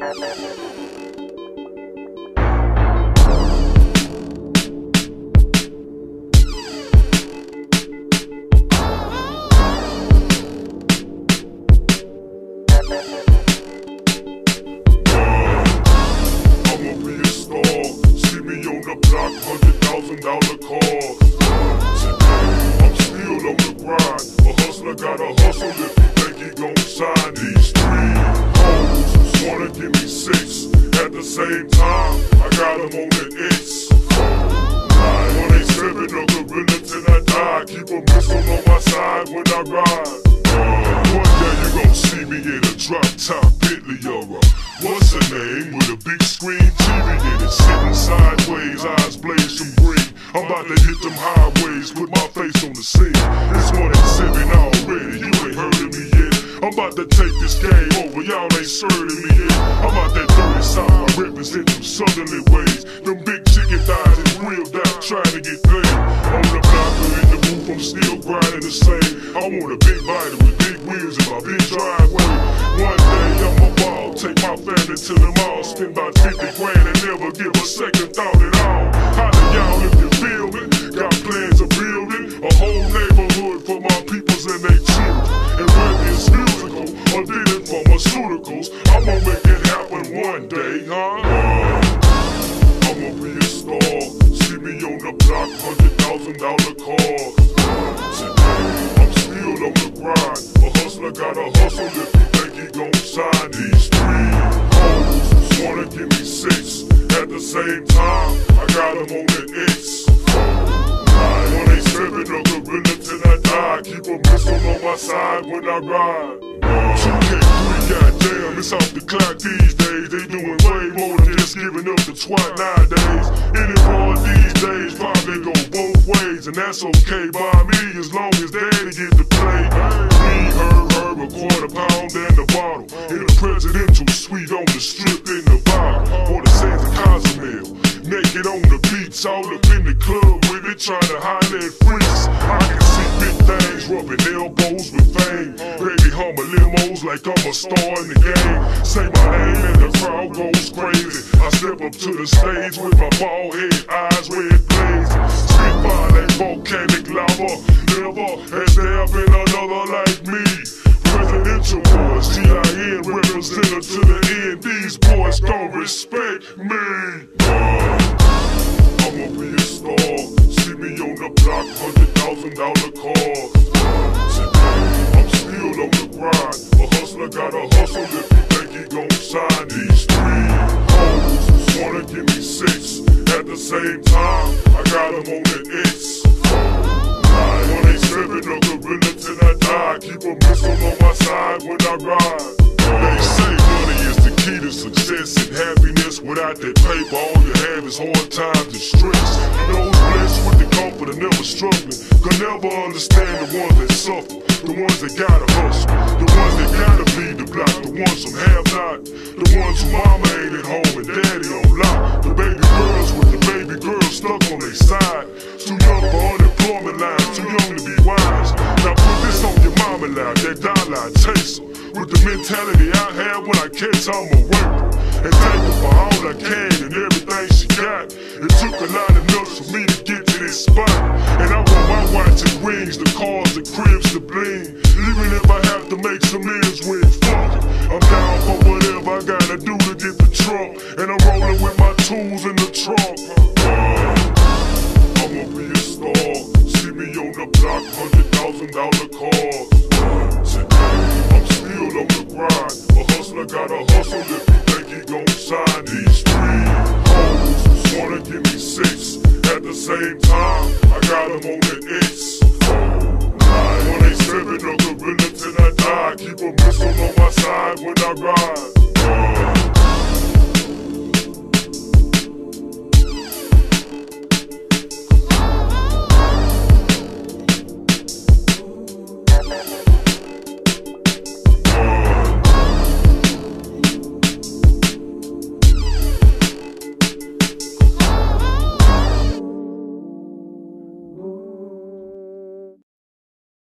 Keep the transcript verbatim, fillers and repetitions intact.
Block, hundred thousand dollar cars. Today, I'm still on the grind. A hustler gotta hustle if he think he gon' shine. These three hoes wanna give me six. At the same time, I got them on the X. When they seven, a gorilla till I die. Keep a missile on my side when I ride. One day you gon' see me in a drop top Bentley or a what's her name with a big screen T V in it, sitting sideways, eyes blaze from green. I'm about to hit them highways, put my face on the scene. It's one at seven already, you ain't heard of me yet. I'm about to take this game over, y'all ain't serving me yet. I'm out that dirty side, I represent them southerly ways. Them big chicken thighs and wheeled out, trying to get paid. On the block or in the booth, I'm still grinding the same. I want a big body with big wheels in my big driveway. One day I'm a ball, take my family to the mall, spend about fifty grand and never give a second thought at all. How do y'all if you feel me? Got plans of building a whole neighborhood for my peoples and they children. And whether it's musical or did it pharmaceuticals, I'ma make it happen one day, huh? Uh, I'ma be a star. See me on the block, hundred thousand dollar cars. Today, I'm still on the grind. A hustler gotta hustle if he think he gon' shine. These three hoes wanna give me six. At the same time, I got them on the X. When they seven, a gorilla till I die. Keep a missile on my side when I ride. two K three, goddamn, it's off the clock these days. They doing way more than just giving up the twat nowadays. Any more these days probably go both ways, and that's okay by me as long as daddy get to play. Me, her, her, a quarter pound and a bottle. In a presidential suite on the strip in the bar, or the sands of Cozumel. Naked on the beach, all up in the club with it, trying to holler at freaks. I can see big things rubbing elbows with fame. Baby hummer limos like I'm a star in the game. Say my name and the crowd goes crazy. I step up to the stage with my bald head, eyes red blazing. Spitfire like volcanic lava. Never has there been another like me. Presidential boys, G I N representative to the end. These boys gon' respect me. Uh, I'ma be a star. See me on the block, hundred thousand dollar cars. Today, I'm still on the grind. A hustler gotta hustle if he think he gon' shine. These three hoes wanna give me six. At the same time, I got them on the X. When they seven, a gorilla till I die. Keep a missile on my side when I ride. They say money is the key to success and happiness. Without that paper, all you have is hard times and stress. Those blessed with the comfort and never struggling can never understand the ones that suffer, the ones that gotta hustle, the ones that gotta be the block, the ones who have not, the ones who mama ain't at home and daddy on lock, the baby girls with the baby girls stuck on their side, too young for unemployment lines, too young to be wise. Now put this on your mama loud, that dollar chaser. With the mentality I have when I catch, I'm a worker. And thank her for all I can and everything she got. It took a lot of nuts for me to get to this spot. And I want my watch and rings, the cars, the cribs, the bling. Even if I have to make some ends with, fuck it. I'm down for whatever I gotta do to get the trunk. And I'm rolling with my tools in the trunk. Uh, I'ma be a star. See me on the block, hundred thousand dollar cars. Today, I'm still on the grind. A hustler gotta hustle if he think he gon' shine. These three hoes wanna give me six. At the same time, I got them on the X. When they seven, a gorilla till I die. Keep a missile on my side when I ride.